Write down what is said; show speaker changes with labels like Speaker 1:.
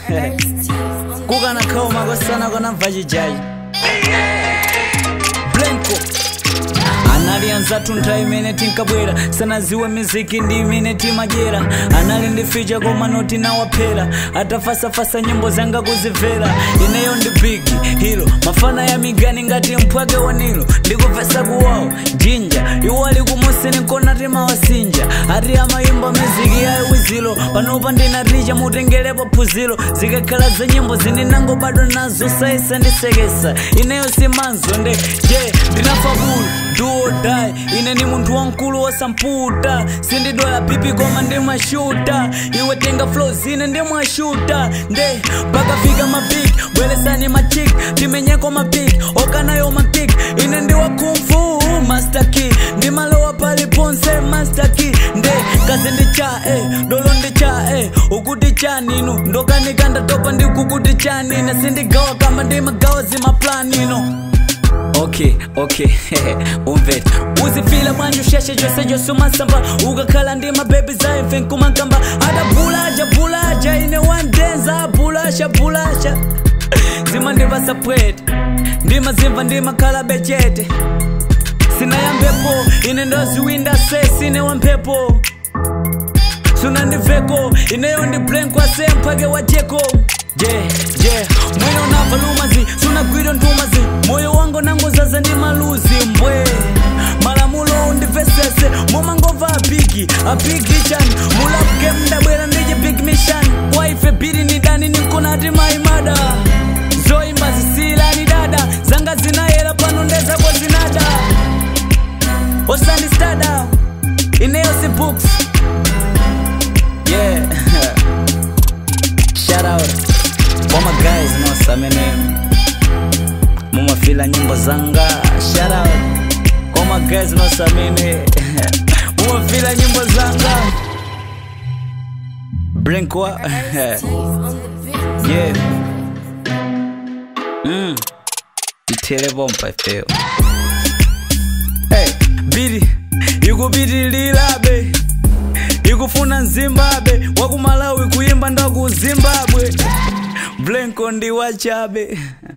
Speaker 1: Kukana kauma kosana kona vajijaji BLENKO analianza tunta imene tinkabwera sana ziwe miziki ndi imene timajera anali ndificha koma noti nawapera atafasa nyimbo zanga kuzimvera ineyo ndi big hero mafana ya migani ngati mpwake wanilo ndikuvesa kuwawo jinja iwali kumusini kona timawasinja ati amayimba miziki ya wizilo panopa ndinaticha mutengelepo phuzilo zikakhala za nyimbo zininango bado nazo saisa ndisekesa ineyo simanzo nde je ndinafa bulu do or die ine ni muntu wankulu wasamputa sindidola pipi koma ndimashuta iwe tenga flows ine ndimwashuta nde pakafika mabig bwelesani machik timenyeko mapik okanayo makik ine ndiwa kumfu master key ndimalowa pali ponse master key nde kazi ndicha dolo ndicha ukuti cha ninu ndokanikanda topa ndikukuti cha nina sindigawa kama ndimagawa zimaplani Okay, umvete uzifila mwanju sheshe jose sumasamba ukakhala ndi mababy za even kumakamba adabulaja ine one denza bulasha zima ndivasa pwete ndimazimva ndimakhala bechete sina ya mpepo ine ndoziwinda sesi ine wa mpepo suna ndiveko ineyo ndi BLENKO ase mpake wacheko moyo navalumazi suna gwiro ntumazi moyo wango nango zaza ndi maluzi mbwe malamulo undivesese momangova apigi chani mulap game ndabwera ndije big mission waife biri ni dani nikonati maimada zoimba zisila ni dada zanga zinayela pano ndeza kwa zinada osani stada ineyo si books shout out all my guys know some name mama fila nyimbo zanga shout out all my guys know some name mama fila nyimbo zanga BLENKO itele bomba ifeo bidi yukubidi lilabe ikufuna Zimbabwe wakumalawi kuimba ndaku Zimbabwe BLENKO ndi wachabe